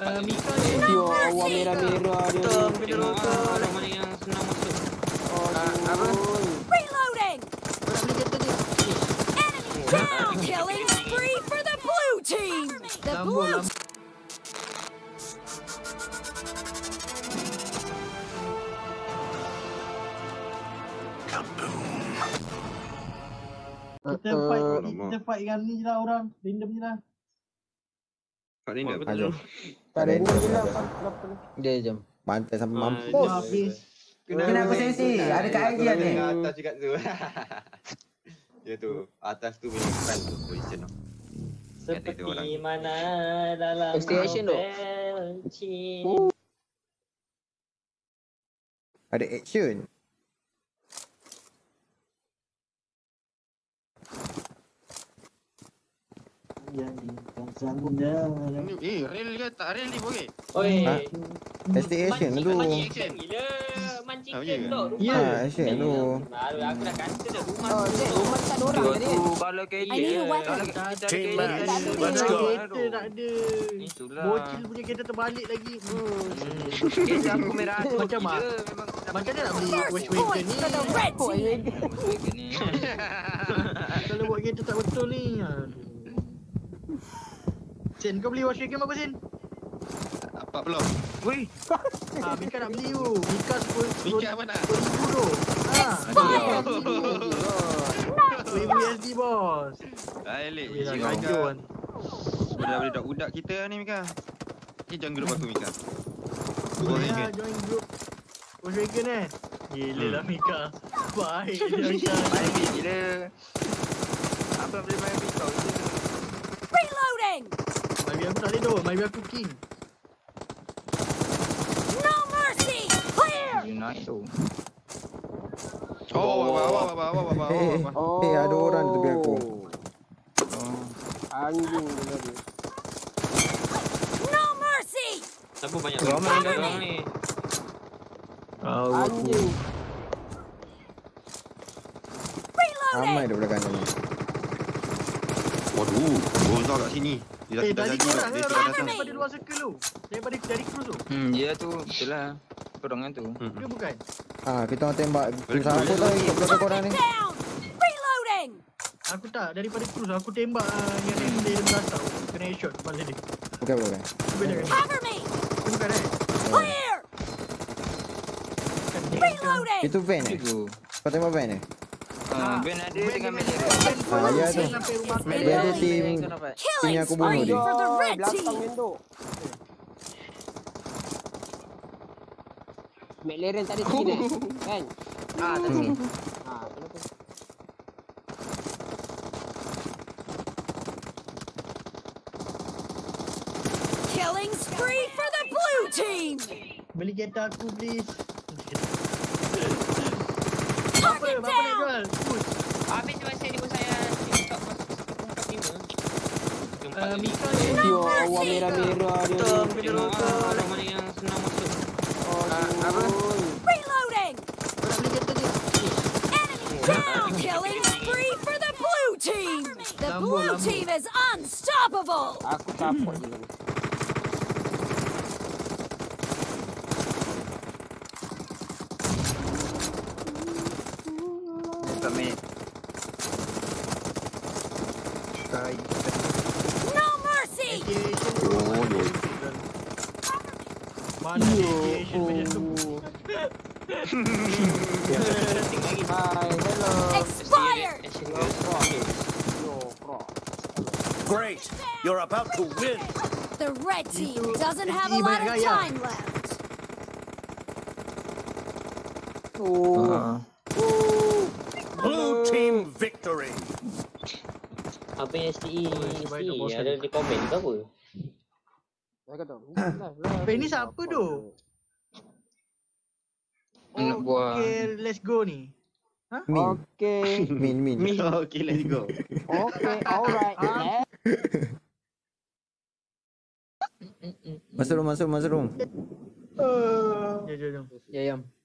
Mika Yo, awak merah-merah dia. Tengok orang mana yang senang masuk. Apa? Reloading! Enemy down! Killing spree for the blue team! The blue Kita fight dengan ni je lah orang. Random je lah. Kat Linda. Tak ada ni je lah. Dia jom. Pantai sampai mampus. Habis. Kenapa sensi? Ada kat IG ni. Atas juga tu. Dia tu. Atas tu punya front tu position tu. Seperti mana dalam Station tu. Ada action. Rel ke tak rel ni boleh? Oi. Action tu. Mancing gila. Mancing tu. Ya, action tu. Baru aku dah kata dah rumah. Rumah tak ada orang tadi. Kalau kereta. Let's go. Kereta tak ada. Itulah. Bocil punya kereta terbalik lagi. Kereta aku merah tu Macam je. Macam mana nak beli first point for the red team! Kalau buat kereta tak betul ni. Sen, kau beli wash wagon berapa Sen? 40. Woi. Mika nak beli tu. Mika Mika mana? 10,000 tu. $1000 USD bos. Elek. Cik Sudah boleh budak kita ni Mika. Ni join grup aku Mika. Boleh lah join group wash wagon Gila lah Mika. Baik dia Mika. Baik gila. Apa boleh main Mika? Reloading! Maybe aku tak boleh tu. Maybe aku king. No mercy! Clear! Naik tu. Ada orang di tepi aku. Anjing benar dia. No mercy! Siapa banyak ramai dalam ni? Anjing. Ramai daripada kanan ni. Waduh, Gonzal kat sini. Dia dah Tadi lagi korang dia ke sudah orang datang. daripada luar circle tu? Dari cruise tu? Ya tu, betul lah. Korongan tu. Ke bukan? Kita orang tembak. Kisah aku tadi kat belakang korang ni. Down! Reloading! Aku tak, daripada cruise aku tembak yang dia belas tau. Kena headshot kepala dia. Bukan. Benda kan? Cover me! Bukan Clear! Reloading! Itu van Kau tembak van Ben ada dengan meja. Ya tu. Van tu tim Killing aku bunuh spree dia. for the red Belakang team! window. McLaren tak ada sini kan? Tak sini. Kenapa? Killing spree for the blue team! Beli kereta aku please. Target Apa nak down! jual? Push. Habis masa ni pun saya TikTok ungkap 5. Mika Yo, awak merah-merah dia. Tengok orang mana yang senang masuk. Apa? Reloading! Enemy down! Killing spree for the blue team! The blue team is unstoppable! Aku capek je lagi. Tak Menit. No mercy! Mana aviation macam tu? Hi, hello. Expired! Yo, bro. Great! You're about to win! The red team doesn't have a lot of time left. Blue team victory! Apa yang STE ada di komen ke apa? Saya kata. Ini siapa tu? Anak buah. Okay, let's go ni. Okay. Min. Okay, let's go. Okay, alright. Masuk room. Jom. Ya, Yam.